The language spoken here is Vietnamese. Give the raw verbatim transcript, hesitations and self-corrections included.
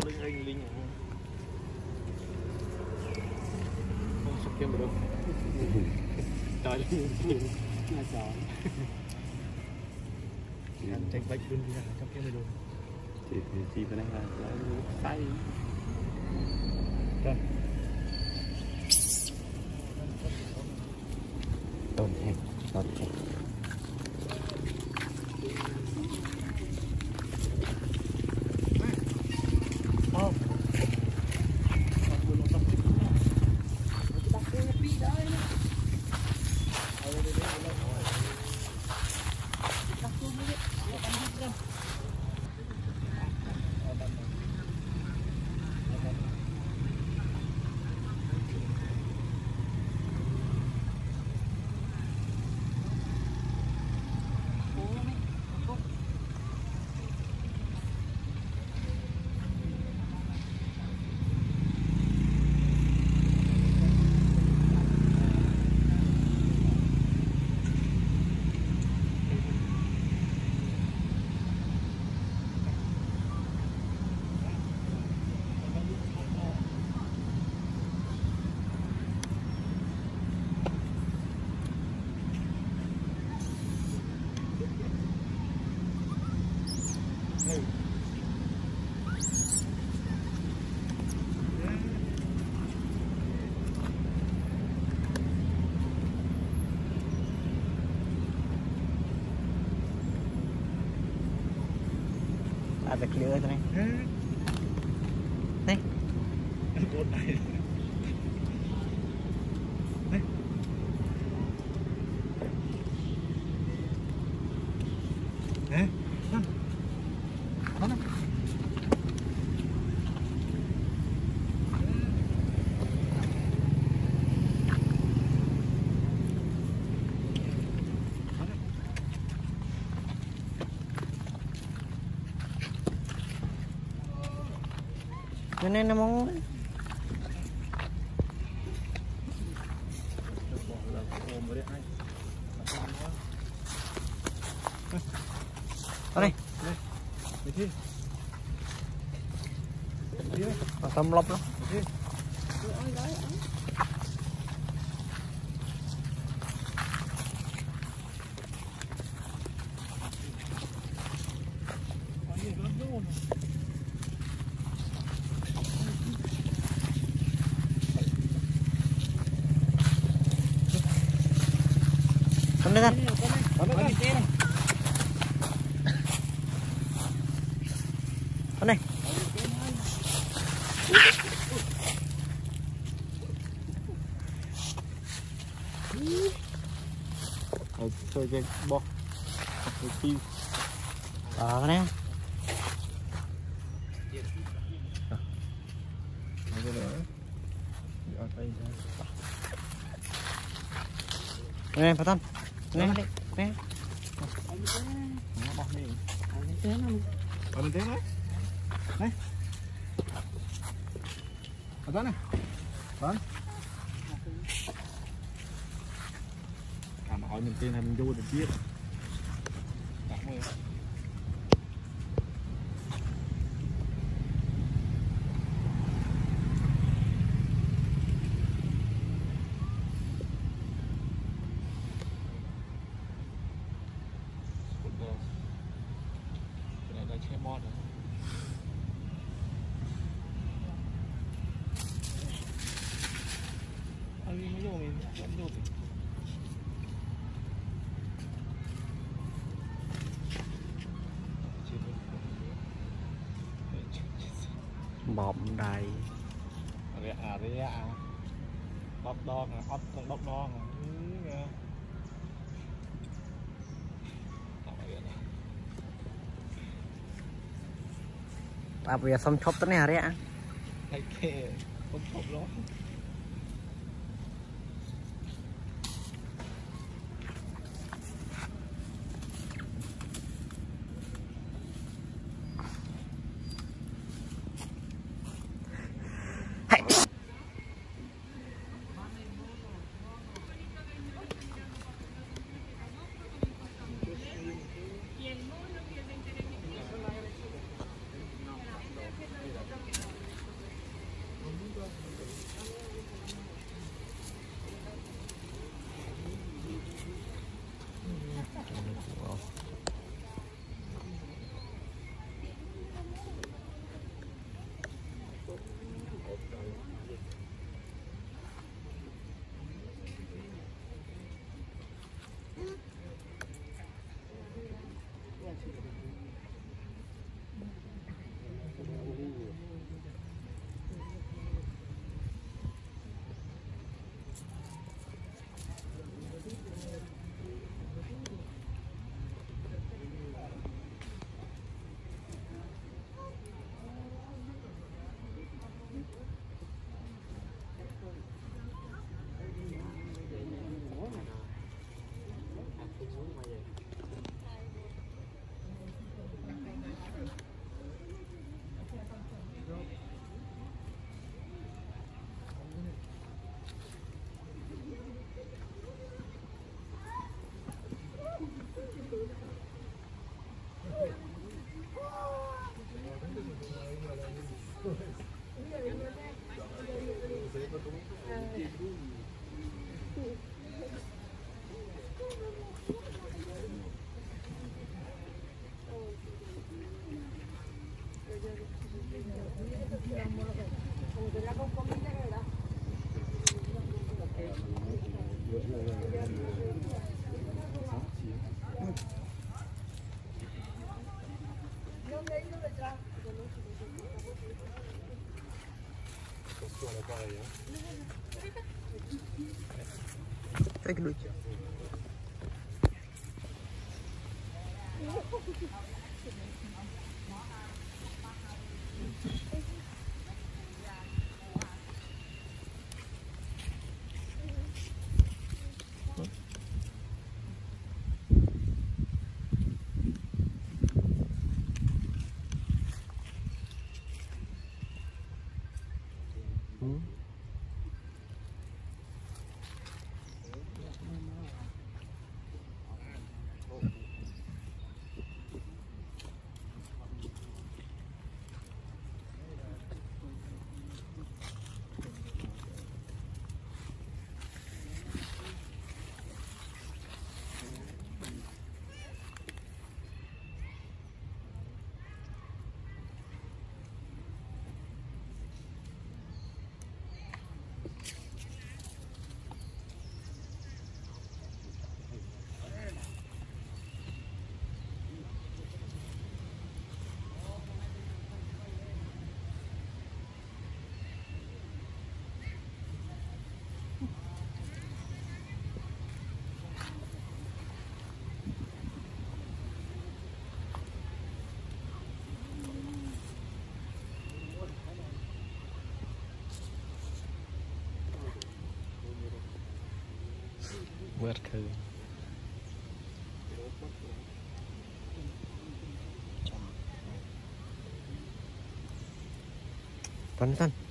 đừng anh linh không sắp kiếm được trời là trời anh chạy bách luôn ra trong kiếm được thì thì bên đây là say rồi tôm thịt tôm thịt ada clear tu ni. Ni. Buat ni. Ni. Eh, mana? Mana? Ini namanya apa nih? Tôm lóc lắm. Con đi con. Con này. Rồi chơi cái bọc cái kim. Đó cái này. Nè, Phát Tân. Nè, nè. Nó bọc này. Ở bên tiếng đấy. Này. Phát Tân này. Phát Tân. À mà hỏi mình tên hay mình vô được biết. Đặt mưa. Bọng đầy à đấy à bắp đo nè ốc con bắp đo nè à bây giờ xong chốt tới này đấy ạ hay kệ không chốt đó Take a look. Hmm. Work. Tan tan.